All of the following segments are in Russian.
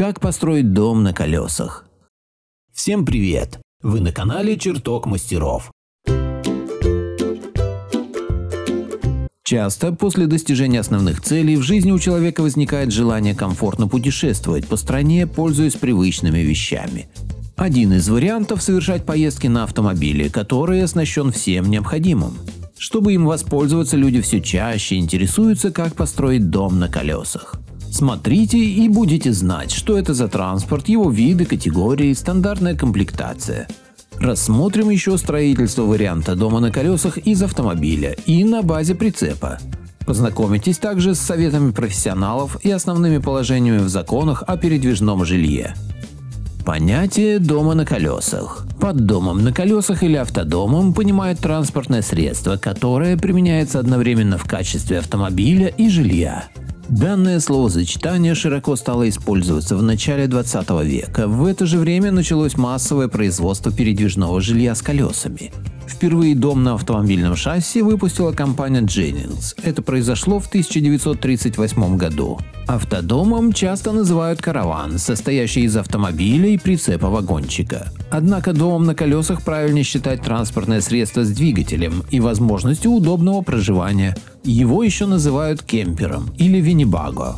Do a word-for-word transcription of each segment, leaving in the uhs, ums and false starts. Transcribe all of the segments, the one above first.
Как построить дом на колесах? Всем привет! Вы на канале Чертог Мастеров. Часто после достижения основных целей в жизни у человека возникает желание комфортно путешествовать по стране, пользуясь привычными вещами. Один из вариантов – совершать поездки на автомобиле, который оснащен всем необходимым. Чтобы им воспользоваться, люди все чаще интересуются, как построить дом на колесах. Смотрите и будете знать, что это за транспорт, его виды, категории, стандартная комплектация. Рассмотрим еще строительство варианта дома на колесах из автомобиля и на базе прицепа. Познакомитесь также с советами профессионалов и основными положениями в законах о передвижном жилье. Понятие дома на колесах. Под домом на колесах или автодомом понимают транспортное средство, которое применяется одновременно в качестве автомобиля и жилья. Данное словосочетание широко стало использоваться в начале двадцатого века. В это же время началось массовое производство передвижного жилья с колесами. Впервые дом на автомобильном шасси выпустила компания Jennings. Это произошло в тысяча девятьсот тридцать восьмом году. Автодомом часто называют караван, состоящий из автомобиля и прицепа-вагончика. Однако домом на колесах правильнее считать транспортное средство с двигателем и возможностью удобного проживания. Его еще называют кемпером или виннибаго.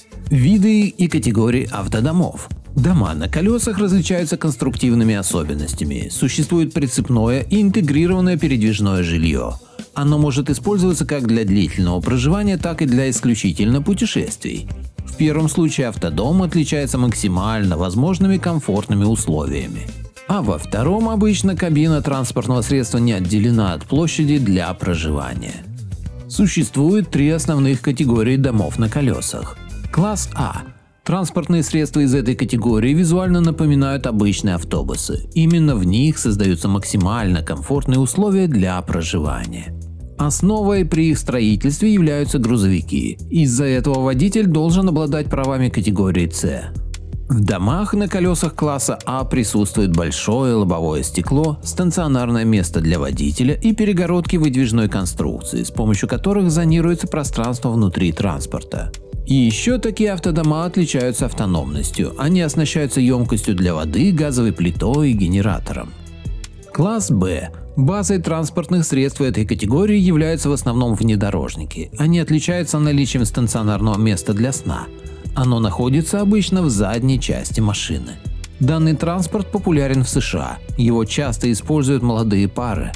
Виды и категории автодомов. Дома на колесах различаются конструктивными особенностями. Существует прицепное и интегрированное передвижное жилье. Оно может использоваться как для длительного проживания, так и для исключительно путешествий. В первом случае автодом отличается максимально возможными комфортными условиями. А во втором обычно кабина транспортного средства не отделена от площади для проживания. Существует три основных категории домов на колесах. Класс А. Транспортные средства из этой категории визуально напоминают обычные автобусы. Именно в них создаются максимально комфортные условия для проживания. Основой при их строительстве являются грузовики. Из-за этого водитель должен обладать правами категории С. В домах на колесах класса А присутствует большое лобовое стекло, стационарное место для водителя и перегородки выдвижной конструкции, с помощью которых зонируется пространство внутри транспорта. И еще такие автодома отличаются автономностью. Они оснащаются емкостью для воды, газовой плитой и генератором. Класс Б. Базой транспортных средств этой категории являются в основном внедорожники. Они отличаются наличием стационарного места для сна. Оно находится обычно в задней части машины. Данный транспорт популярен в США. Его часто используют молодые пары.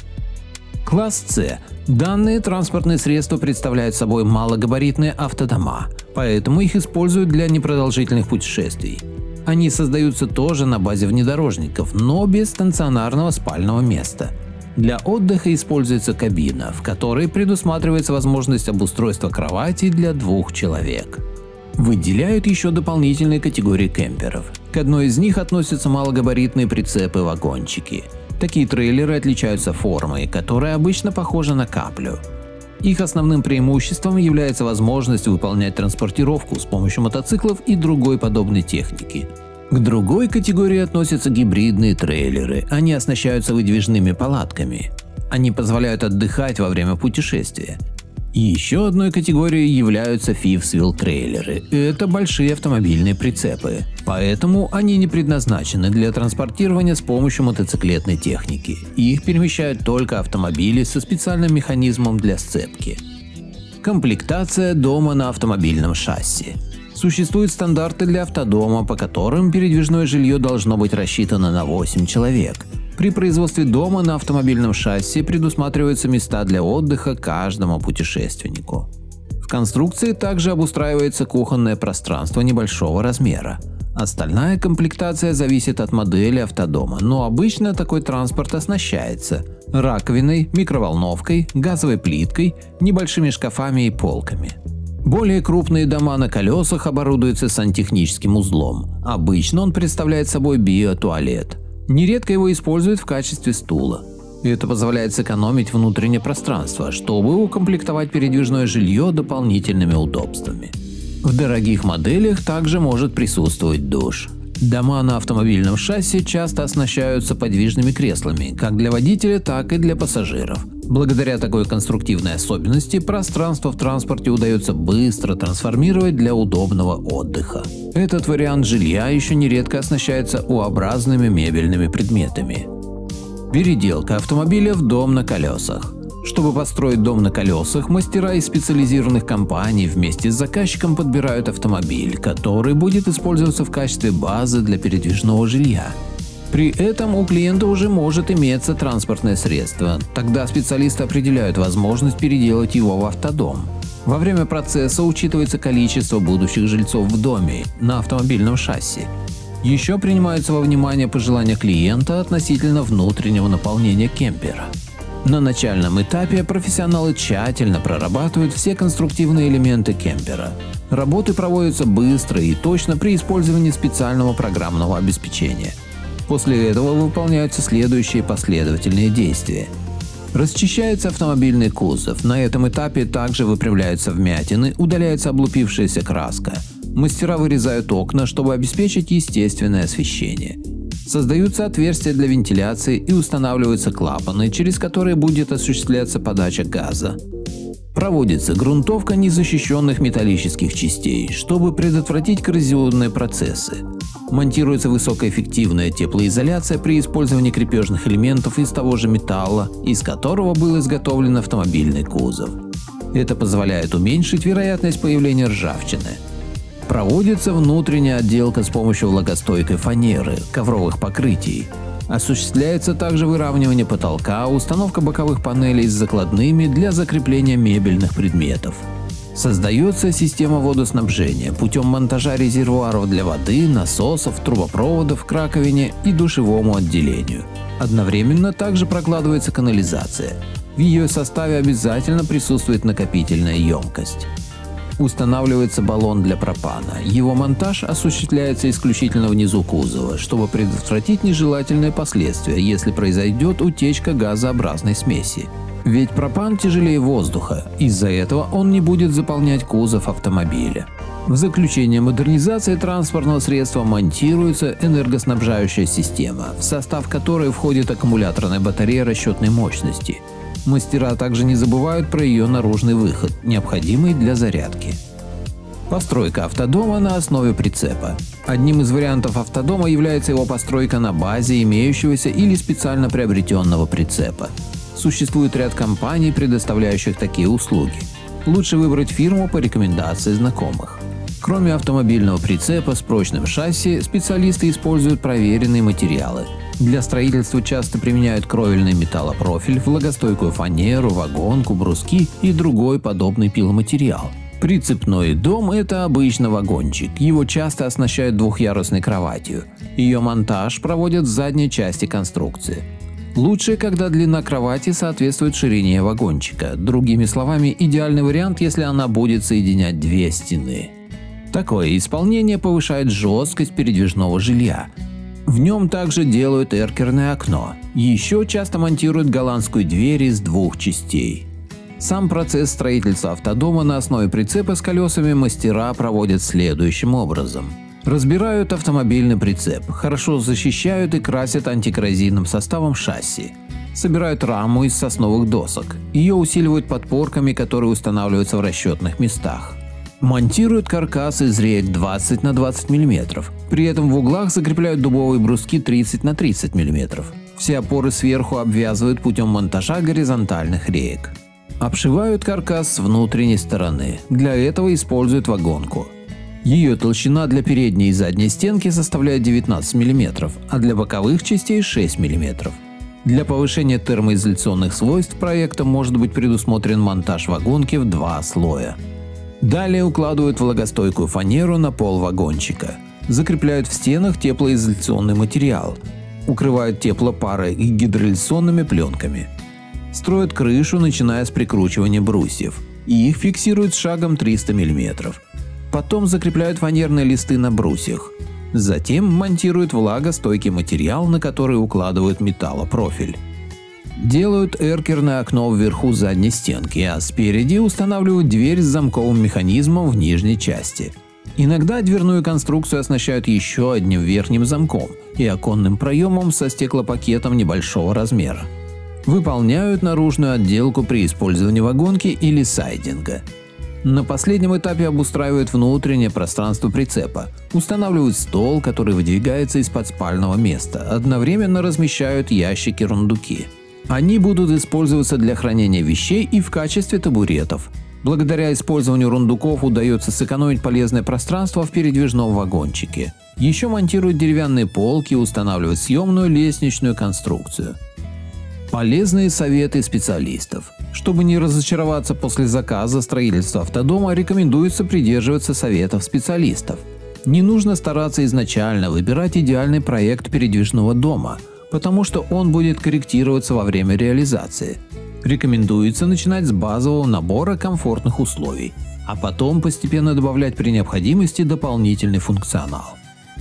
Класс С. Данные транспортные средства представляют собой малогабаритные автодома, поэтому их используют для непродолжительных путешествий. Они создаются тоже на базе внедорожников, но без стационарного спального места. Для отдыха используется кабина, в которой предусматривается возможность обустройства кровати для двух человек. Выделяют еще дополнительные категории кемперов. К одной из них относятся малогабаритные прицепы-вагончики. Такие трейлеры отличаются формой, которая обычно похожа на каплю. Их основным преимуществом является возможность выполнять транспортировку с помощью мотоциклов и другой подобной техники. К другой категории относятся гибридные трейлеры. Они оснащаются выдвижными палатками. Они позволяют отдыхать во время путешествия. И еще одной категорией являются fifth wheel трейлеры. Это большие автомобильные прицепы. Поэтому они не предназначены для транспортирования с помощью мотоциклетной техники. Их перемещают только автомобили со специальным механизмом для сцепки. Комплектация дома на автомобильном шасси. Существуют стандарты для автодома, по которым передвижное жилье должно быть рассчитано на восемь человек. При производстве дома на автомобильном шасси предусматриваются места для отдыха каждому путешественнику. В конструкции также обустраивается кухонное пространство небольшого размера. Остальная комплектация зависит от модели автодома, но обычно такой транспорт оснащается раковиной, микроволновкой, газовой плиткой, небольшими шкафами и полками. Более крупные дома на колесах оборудуются сантехническим узлом. Обычно он представляет собой биотуалет. Нередко его используют в качестве стула. Это позволяет сэкономить внутреннее пространство, чтобы укомплектовать передвижное жилье дополнительными удобствами. В дорогих моделях также может присутствовать душ. Дома на автомобильном шасси часто оснащаются подвижными креслами, как для водителя, так и для пассажиров. Благодаря такой конструктивной особенности пространство в транспорте удается быстро трансформировать для удобного отдыха. Этот вариант жилья еще нередко оснащается U-образными мебельными предметами. Переделка автомобиля в дом на колесах. Чтобы построить дом на колесах, мастера из специализированных компаний вместе с заказчиком подбирают автомобиль, который будет использоваться в качестве базы для передвижного жилья. При этом у клиента уже может иметься транспортное средство, тогда специалисты определяют возможность переделать его в автодом. Во время процесса учитывается количество будущих жильцов в доме на автомобильном шасси. Еще принимаются во внимание пожелания клиента относительно внутреннего наполнения кемпера. На начальном этапе профессионалы тщательно прорабатывают все конструктивные элементы кемпера. Работы проводятся быстро и точно при использовании специального программного обеспечения. После этого выполняются следующие последовательные действия. Расчищается автомобильный кузов. На этом этапе также выпрямляются вмятины, удаляется облупившаяся краска. Мастера вырезают окна, чтобы обеспечить естественное освещение. Создаются отверстия для вентиляции и устанавливаются клапаны, через которые будет осуществляться подача газа. Проводится грунтовка незащищенных металлических частей, чтобы предотвратить коррозионные процессы. Монтируется высокоэффективная теплоизоляция при использовании крепежных элементов из того же металла, из которого был изготовлен автомобильный кузов. Это позволяет уменьшить вероятность появления ржавчины. Проводится внутренняя отделка с помощью влагостойкой фанеры, ковровых покрытий. Осуществляется также выравнивание потолка, установка боковых панелей с закладными для закрепления мебельных предметов. Создается система водоснабжения путем монтажа резервуаров для воды, насосов, трубопроводов к раковине и душевому отделению. Одновременно также прокладывается канализация. В ее составе обязательно присутствует накопительная емкость. Устанавливается баллон для пропана. Его монтаж осуществляется исключительно внизу кузова, чтобы предотвратить нежелательные последствия, если произойдет утечка газообразной смеси. Ведь пропан тяжелее воздуха, из-за этого он не будет заполнять кузов автомобиля. В заключение, модернизации транспортного средства монтируется энергоснабжающая система, в состав которой входит аккумуляторная батарея расчетной мощности. Мастера также не забывают про ее наружный выход, необходимый для зарядки. Постройка автодома на основе прицепа. Одним из вариантов автодома является его постройка на базе имеющегося или специально приобретенного прицепа. Существует ряд компаний, предоставляющих такие услуги. Лучше выбрать фирму по рекомендации знакомых. Кроме автомобильного прицепа с прочным шасси, специалисты используют проверенные материалы. Для строительства часто применяют кровельный металлопрофиль, влагостойкую фанеру, вагонку, бруски и другой подобный пиломатериал. Прицепной дом – это обычно вагончик. Его часто оснащают двухъярусной кроватью. Ее монтаж проводят в задней части конструкции. Лучше, когда длина кровати соответствует ширине вагончика. Другими словами, идеальный вариант, если она будет соединять две стены. Такое исполнение повышает жесткость передвижного жилья. В нем также делают эркерное окно. Еще часто монтируют голландскую дверь из двух частей. Сам процесс строительства автодома на основе прицепа с колесами мастера проводят следующим образом. Разбирают автомобильный прицеп, хорошо защищают и красят антикоррозийным составом шасси. Собирают раму из сосновых досок. Ее усиливают подпорками, которые устанавливаются в расчетных местах. Монтируют каркас из реек двадцать на двадцать миллиметров. При этом в углах закрепляют дубовые бруски тридцать на тридцать миллиметров. Все опоры сверху обвязывают путем монтажа горизонтальных реек. Обшивают каркас с внутренней стороны. Для этого используют вагонку. Ее толщина для передней и задней стенки составляет девятнадцать миллиметров, а для боковых частей шесть миллиметров. Для повышения термоизоляционных свойств проекта может быть предусмотрен монтаж вагонки в два слоя. Далее укладывают влагостойкую фанеру на пол вагончика. Закрепляют в стенах теплоизоляционный материал. Укрывают теплопарой и гидроизоляционными пленками. Строят крышу, начиная с прикручивания брусьев. И их фиксируют шагом триста миллиметров. Потом закрепляют фанерные листы на брусьях. Затем монтируют влагостойкий материал, на который укладывают металлопрофиль. Делают эркерное окно вверху задней стенки, а спереди устанавливают дверь с замковым механизмом в нижней части. Иногда дверную конструкцию оснащают еще одним верхним замком и оконным проемом со стеклопакетом небольшого размера. Выполняют наружную отделку при использовании вагонки или сайдинга. На последнем этапе обустраивают внутреннее пространство прицепа, устанавливают стол, который выдвигается из-под спального места, одновременно размещают ящики-рундуки. Они будут использоваться для хранения вещей и в качестве табуретов. Благодаря использованию рундуков удается сэкономить полезное пространство в передвижном вагончике. Еще монтируют деревянные полки и устанавливают съемную лестничную конструкцию. Полезные советы специалистов. Чтобы не разочароваться после заказа строительства автодома, рекомендуется придерживаться советов специалистов. Не нужно стараться изначально выбирать идеальный проект передвижного дома, потому что он будет корректироваться во время реализации. Рекомендуется начинать с базового набора комфортных условий, а потом постепенно добавлять при необходимости дополнительный функционал.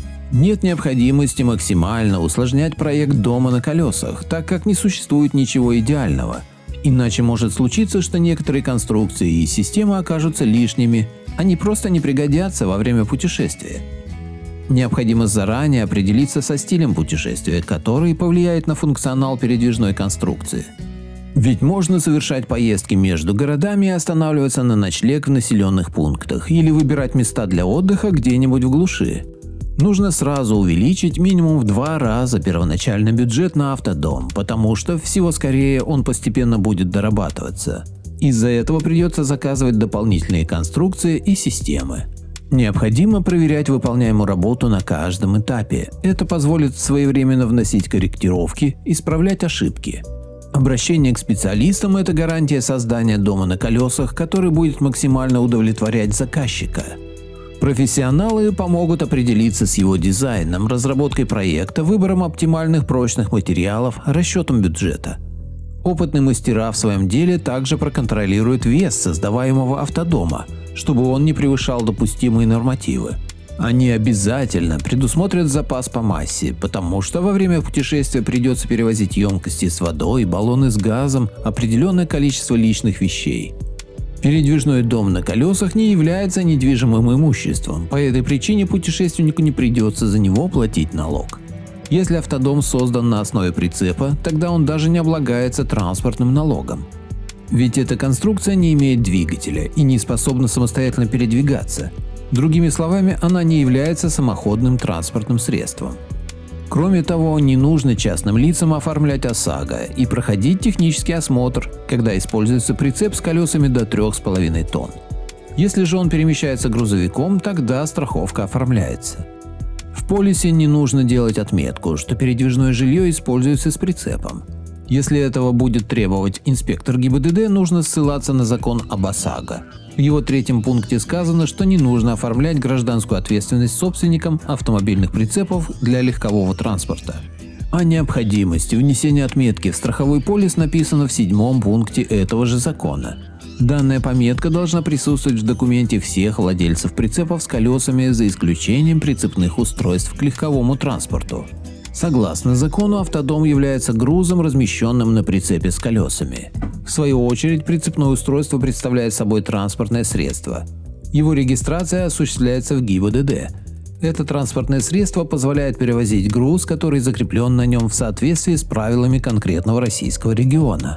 Нет необходимости максимально усложнять проект дома на колесах, так как не существует ничего идеального. Иначе может случиться, что некоторые конструкции и системы окажутся лишними, они просто не пригодятся во время путешествия. Необходимо заранее определиться со стилем путешествия, который повлияет на функционал передвижной конструкции. Ведь можно совершать поездки между городами и останавливаться на ночлег в населенных пунктах или выбирать места для отдыха где-нибудь в глуши. Нужно сразу увеличить минимум в два раза первоначальный бюджет на автодом, потому что всего скорее он постепенно будет дорабатываться. Из-за этого придется заказывать дополнительные конструкции и системы. Необходимо проверять выполняемую работу на каждом этапе. Это позволит своевременно вносить корректировки, исправлять ошибки. Обращение к специалистам – это гарантия создания дома на колесах, который будет максимально удовлетворять заказчика. Профессионалы помогут определиться с его дизайном, разработкой проекта, выбором оптимальных прочных материалов, расчетом бюджета. Опытные мастера в своем деле также проконтролируют вес создаваемого автодома, чтобы он не превышал допустимые нормативы. Они обязательно предусмотрят запас по массе, потому что во время путешествия придется перевозить емкости с водой, баллоны с газом, определенное количество личных вещей. Передвижной дом на колесах не является недвижимым имуществом, по этой причине путешественнику не придется за него платить налог. Если автодом создан на основе прицепа, тогда он даже не облагается транспортным налогом. Ведь эта конструкция не имеет двигателя и не способна самостоятельно передвигаться. Другими словами, она не является самоходным транспортным средством. Кроме того, не нужно частным лицам оформлять ОСАГО и проходить технический осмотр, когда используется прицеп с колесами до трёх с половиной тонн. Если же он перемещается грузовиком, тогда страховка оформляется. В полисе не нужно делать отметку, что передвижное жилье используется с прицепом. Если этого будет требовать инспектор ГИБДД, нужно ссылаться на закон об ОСАГО. В его третьем пункте сказано, что не нужно оформлять гражданскую ответственность собственникам автомобильных прицепов для легкового транспорта. О необходимости внесения отметки в страховой полис написано в седьмом пункте этого же закона. Данная пометка должна присутствовать в документе всех владельцев прицепов с колесами за исключением прицепных устройств к легковому транспорту. Согласно закону, автодом является грузом, размещенным на прицепе с колесами. В свою очередь, прицепное устройство представляет собой транспортное средство. Его регистрация осуществляется в ГИБДД. Это транспортное средство позволяет перевозить груз, который закреплен на нем в соответствии с правилами конкретного российского региона.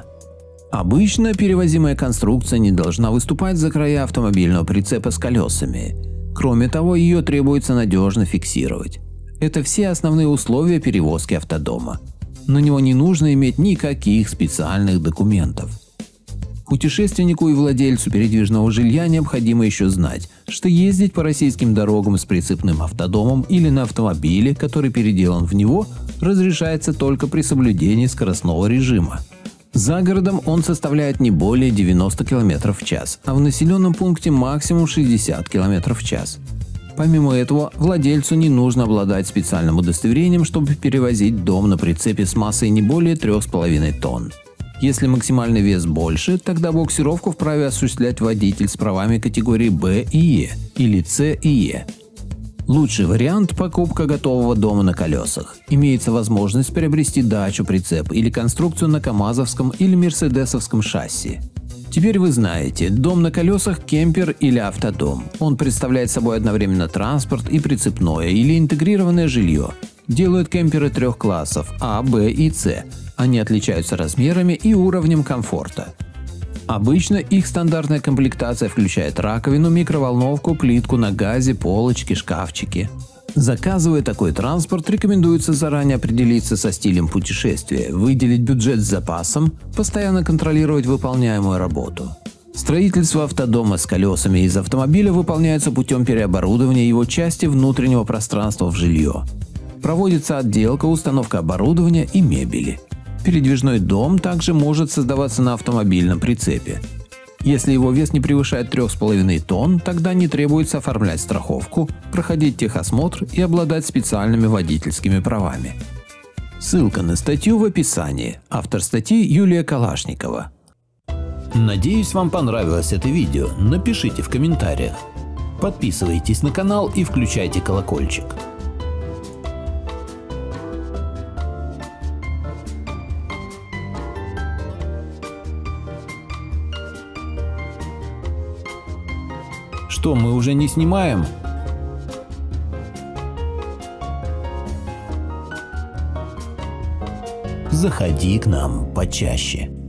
Обычно перевозимая конструкция не должна выступать за края автомобильного прицепа с колесами. Кроме того, ее требуется надежно фиксировать. Это все основные условия перевозки автодома. На него не нужно иметь никаких специальных документов. Путешественнику и владельцу передвижного жилья необходимо еще знать, что ездить по российским дорогам с прицепным автодомом или на автомобиле, который переделан в него, разрешается только при соблюдении скоростного режима. За городом он составляет не более девяноста километров в час, а в населенном пункте максимум шестьдесят километров в час. Помимо этого, владельцу не нужно обладать специальным удостоверением, чтобы перевозить дом на прицепе с массой не более трёх с половиной тонн. Если максимальный вес больше, тогда буксировку вправе осуществлять водитель с правами категории Б и Е или С и Е. Лучший вариант – покупка готового дома на колесах. Имеется возможность приобрести дачу, прицеп или конструкцию на камазовском или мерседесовском шасси. Теперь вы знаете, дом на колесах, кемпер или автодом. Он представляет собой одновременно транспорт и прицепное или интегрированное жилье. Делают кемперы трех классов А, Б и С. Они отличаются размерами и уровнем комфорта. Обычно их стандартная комплектация включает раковину, микроволновку, плитку на газе, полочки, шкафчики. Заказывая такой транспорт, рекомендуется заранее определиться со стилем путешествия, выделить бюджет с запасом, постоянно контролировать выполняемую работу. Строительство автодома с колесами из автомобиля выполняется путем переоборудования его части внутреннего пространства в жилье. Проводится отделка, установка оборудования и мебели. Передвижной дом также может создаваться на автомобильном прицепе. Если его вес не превышает трёх с половиной тонн, тогда не требуется оформлять страховку, проходить техосмотр и обладать специальными водительскими правами. Ссылка на статью в описании. Автор статьи Юлия Калашникова. Надеюсь, вам понравилось это видео. Напишите в комментариях. Подписывайтесь на канал и включайте колокольчик. Что, мы уже не снимаем? Заходи к нам почаще.